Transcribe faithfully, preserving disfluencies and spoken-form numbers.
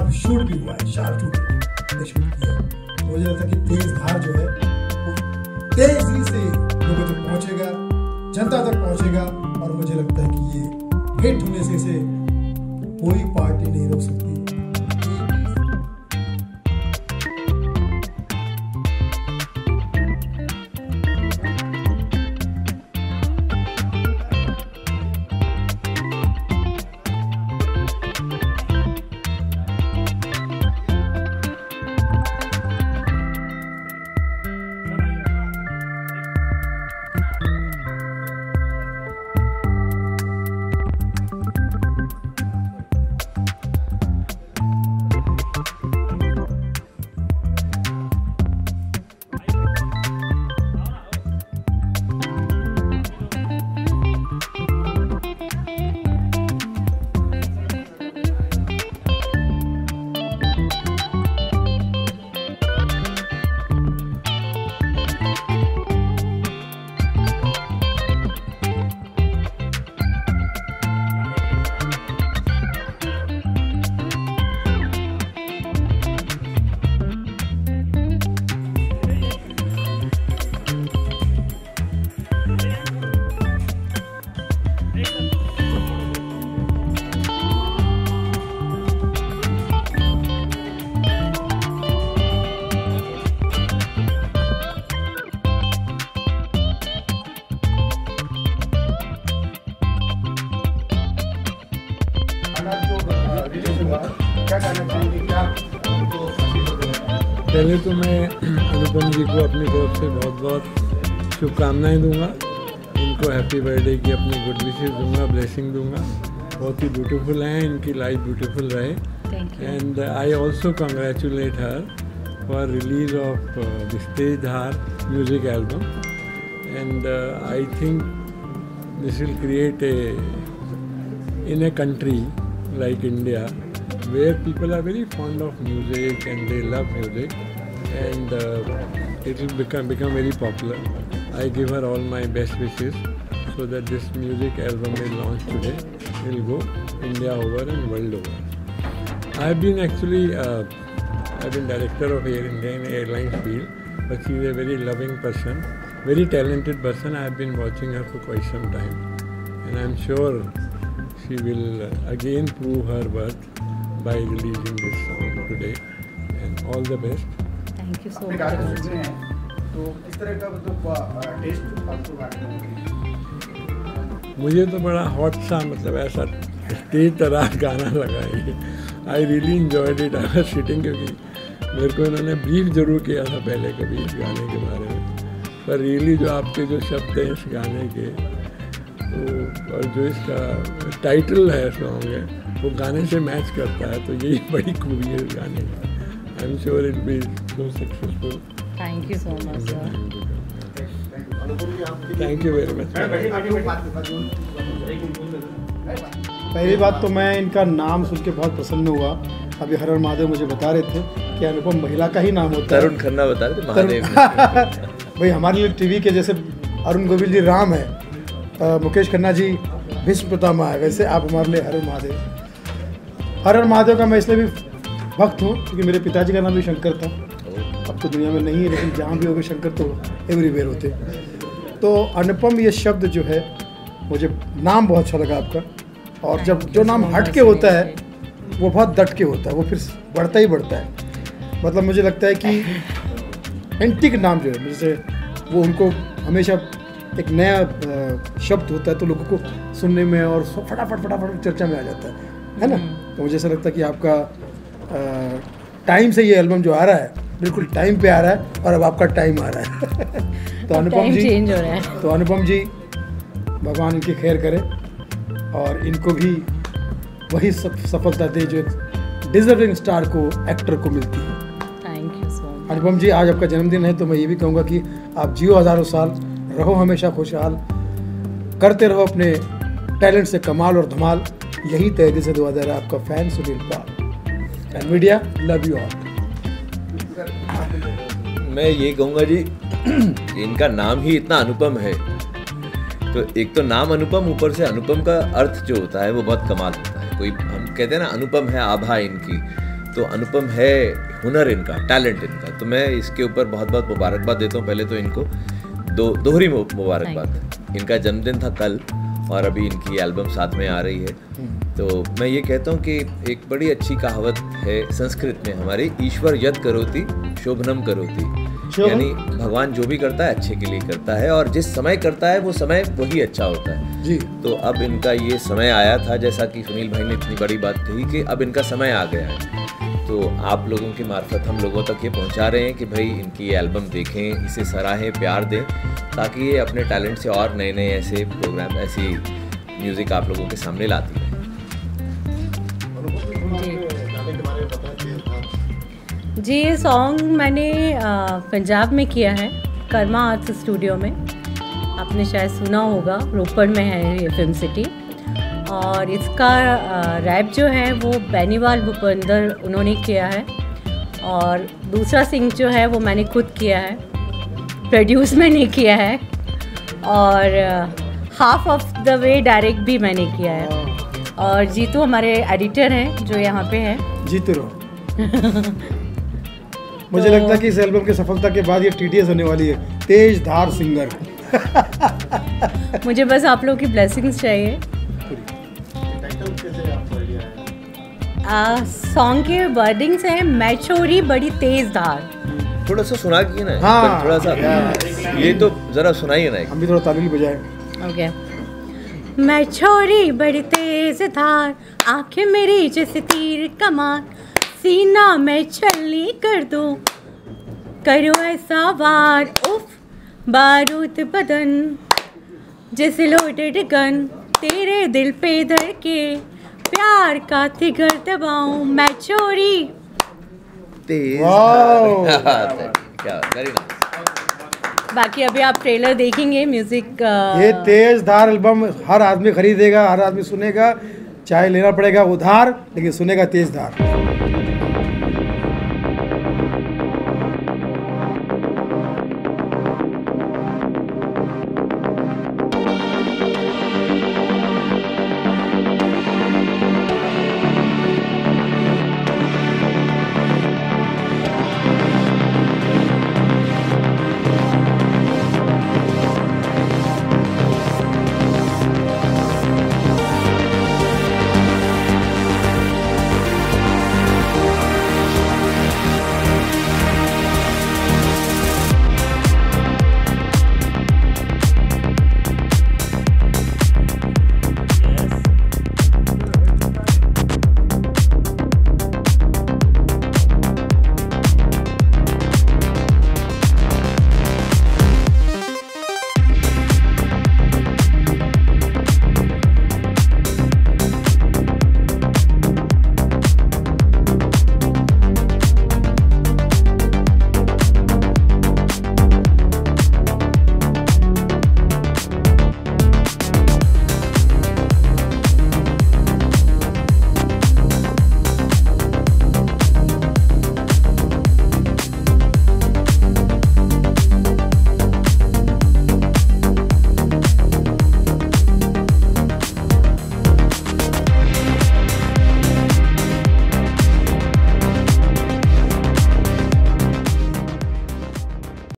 अब शूट भी हुआ है, शार्प शूट शूट किया है। मुझे लगता है कि तेज धार जो है वो तेजी से लोगों तक पहुंचेगा, जनता तक पहुंचेगा, और मुझे लगता है कि ये हिट होने से इसे कोई पार्टी नहीं रोक सकती। पहले तो मैं अनुपम जी को अपनी तरफ से बहुत बहुत शुभकामनाएं दूंगा, इनको हैप्पी बर्थडे की अपनी गुड विशेस दूंगा, ब्लेसिंग दूंगा। बहुत ही ब्यूटीफुल हैं, इनकी लाइफ ब्यूटीफुल रहे। And I also congratulate her for release of this Tej Dhaar music album, and I think this will create a in a country like India where people are very fond of music and they love music, and uh, it will become become very popular. I give her all my best wishes so that this music album will launch today, will go India over and world over. I have been actually uh, I've been director of Air Indian Airlines field, but she is a very loving person, very talented person. I have been watching her for quite some time, and I am sure she will again prove her worth by releasing this song today, and all the best. Thank you so much. तो किस तरह का मतलब test आपको मुझे तो बड़ा hot सा, मतलब ऐसा तेज तरह गाना लगा ये। I really enjoyed it. I was sitting, क्योंकि मेरे को इन्होंने ब्रीफ जरूर किया था पहले कभी इस गाने के बारे में, पर रियली जो आपके जो शब्द हैं इस गाने के, तो और जो इसका टाइटल है सॉन्ग है वो गाने से मैच करता है, तो यही बड़ी खूबी है इस गाने की। I am sure it be so successful. Thank you so much sir. Thank you very much. पहली बात तो मैं इनका नाम सुन के बहुत प्रसन्न हुआ। अभी हर हर महादेव मुझे बता रहे थे कि अनुपम महिला का ही नाम होता है। तरुण खन्ना बता रहे थे महादेव। भाई हमारे लिए टीवी के जैसे अरुण गोविल जी राम है, आ, मुकेश खन्ना जी भीष्म पितामह है, वैसे आप हमारे लिए हर हर महादेव। हर हर महादेव का मैं इसलिए भी भक्त हूँ क्योंकि मेरे पिताजी का नाम भी शंकर था। अब तो दुनिया में नहीं है, लेकिन जहाँ भी हो गए शंकर तो एवरीवेयर होते। तो अनुपम ये शब्द जो है, मुझे नाम बहुत अच्छा लगा आपका, और जब जो नाम हट के होता है वो बहुत डट के होता है, वो फिर बढ़ता ही बढ़ता है। मतलब मुझे लगता है कि एंटिक नाम जो है, जैसे वो उनको हमेशा एक नया शब्द होता है तो लोगों को सुनने में और फटाफट फटाफट चर्चा में आ जाता है, है ना। तो मुझे ऐसा लगता है कि आपका टाइम से ये एल्बम जो आ रहा है बिल्कुल टाइम पे आ रहा है, और अब आपका टाइम आ रहा है। तो अनुपम जी चेंज हो रहा है। तो अनुपम जी भगवान इनकी खैर करे और इनको भी वही सफलता दे जो डिजर्विंग स्टार को, एक्टर को मिलती है। Thank you so much. Anupam ji आज आपका जन्मदिन है, तो मैं ये भी कहूँगा कि आप जियो हज़ारों साल, रहो हमेशा खुशहाल, करते रहो अपने टैलेंट से कमाल और धमाल। यही तहे दिल से दुआ दे रहा है आपका fan Sunil Pal. And media love you all. मैं ये कहूँगा जी, इनका नाम ही इतना अनुपम है, तो एक तो नाम अनुपम, ऊपर से अनुपम का अर्थ जो होता है वो बहुत कमाल होता है। कोई हम कहते हैं ना अनुपम है आभा इनकी, तो अनुपम है हुनर इनका, टैलेंट इनका, तो मैं इसके ऊपर बहुत बहुत मुबारकबाद देता हूँ। पहले तो इनको दो दोहरी मुबारकबाद। इनका जन्मदिन था कल और अभी इनकी एल्बम साथ में आ रही है। तो मैं ये कहता हूँ कि एक बड़ी अच्छी कहावत है संस्कृत में हमारी, ईश्वर यद करोति शोभनम करोति, यानी भगवान जो भी करता है अच्छे के लिए करता है और जिस समय करता है वो समय वही अच्छा होता है जी। तो अब इनका ये समय आया था, जैसा कि सुनील भाई ने इतनी बड़ी बात कही कि अब इनका समय आ गया है। तो आप लोगों की मार्फत हम लोगों तक ये पहुंचा रहे हैं कि भाई इनकी ये एल्बम देखें, इसे सराहें, प्यार दें, ताकि ये अपने टैलेंट से और नए नए ऐसे प्रोग्राम, ऐसी म्यूज़िक आप लोगों के सामने लाती है। जी, ये सॉन्ग मैंने आ, पंजाब में किया है, कर्मा आर्ट्स स्टूडियो में। आपने शायद सुना होगा, रोपड़ में है ये फिल्म सिटी। और इसका आ, रैप जो है वो बेनीवाल भूपेंद्र उन्होंने किया है और दूसरा सिंग जो है वो मैंने खुद किया है, प्रोड्यूस मैंने किया है और half of the way direct भी मैंने किया है। और जीतू हमारे एडिटर हैं जो यहाँ पे है। जीतू रहो। मुझे तो लगता है कि इस एल्बम की सफलता के बाद ये टीटीएस होने वाली है, तेज धार सिंगर। मुझे बस आप लोगों की ब्लेसिंग्स चाहिए। सॉन्ग के वर्डिंग्स हैं, मैं छोरी बड़ी तेज धार। थोड़ा सा सुना किए ना। हाँ, थोड़ा सा ये तो जरा सुनाइए ना। हम भी थोड़ा ताली बजाएं। ओके। मैं छोरी बड़ी तेज धार, आंखें मेरी जैसे तीर कमान, सीना में छलनी कर दो, करो ऐसा वार, उफ बारूद बदन जैसे लोडेड गन, तेरे दिल पे धर के प्यार का तिगर दबाऊं, मैं छोरी तेज। क्या वेरी नाइस। बाकी अभी आप ट्रेलर देखेंगे। म्यूजिक ये तेज धार एल्बम हर आदमी खरीदेगा, हर आदमी सुनेगा, चाहे लेना पड़ेगा उधार, लेकिन सुनेगा तेज धार।